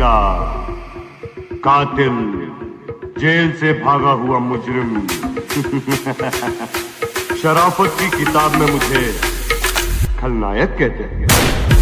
हसीना, कातिल, जेल से भागा हुआ मुजरिम। शराफत की किताब में मुझे खलनायक कहते हैं।